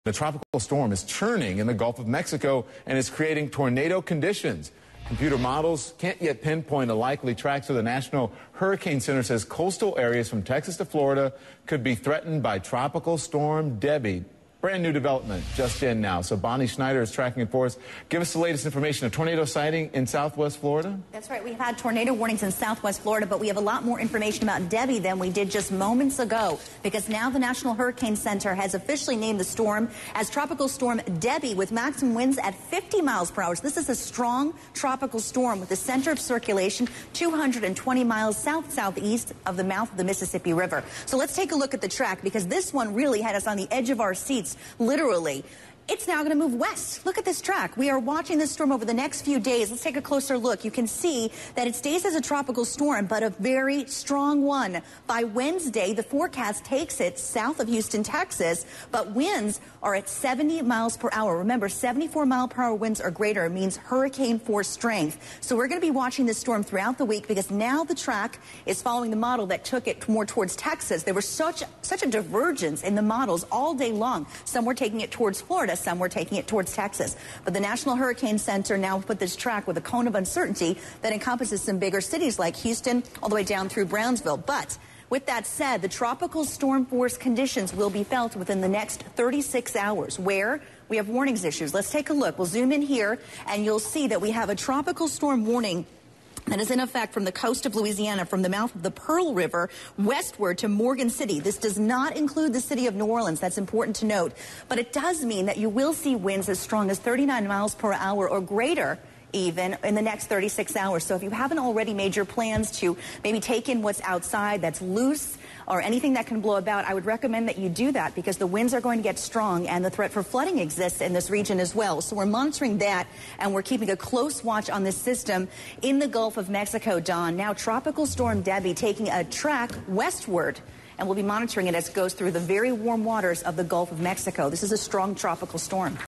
The tropical storm is churning in the Gulf of Mexico and is creating tornado conditions. Computer models can't yet pinpoint a likely track, so the National Hurricane Center says coastal areas from Texas to Florida could be threatened by Tropical Storm Debby. Brand new development just in now. So Bonnie Schneider is tracking it for us. Give us the latest information. A tornado sighting in southwest Florida? That's right. We've had tornado warnings in southwest Florida, but we have a lot more information about Debby than we did just moments ago, because now the National Hurricane Center has officially named the storm as Tropical Storm Debby with maximum winds at 50 miles per hour. So this is a strong tropical storm with a center of circulation 220 miles south-southeast of the mouth of the Mississippi River. So let's take a look at the track, because this one really had us on the edge of our seats. Literally. It's now going to move west. Look at this track. We are watching this storm over the next few days. Let's take a closer look. You can see that it stays as a tropical storm, but a very strong one. By Wednesday, the forecast takes it south of Houston, Texas, but winds are at 70 miles per hour. Remember, 74-mile-per-hour winds or greater means hurricane force strength. So we're going to be watching this storm throughout the week, because now the track is following the model that took it more towards Texas. There was such a divergence in the models all day long. Some were taking it towards Florida. Some were taking it towards Texas. But the National Hurricane Center now put this track with a cone of uncertainty that encompasses some bigger cities like Houston all the way down through Brownsville. But with that said, the tropical storm force conditions will be felt within the next 36 hours, where we have warnings issues. Let's take a look. We'll zoom in here, and you'll see that we have a tropical storm warning that is in effect from the coast of Louisiana, from the mouth of the Pearl River westward to Morgan City. This does not include the city of New Orleans. That's important to note. But it does mean that you will see winds as strong as 39 miles per hour or greater even in the next 36 hours. So if you haven't already made your plans to maybe take in what's outside that's loose or anything that can blow about, I would recommend that you do that, because the winds are going to get strong and the threat for flooding exists in this region as well. So we're monitoring that, and we're keeping a close watch on this system in the Gulf of Mexico, Don. Now Tropical Storm Debby taking a track westward, and we'll be monitoring it as it goes through the very warm waters of the Gulf of Mexico. This is a strong tropical storm.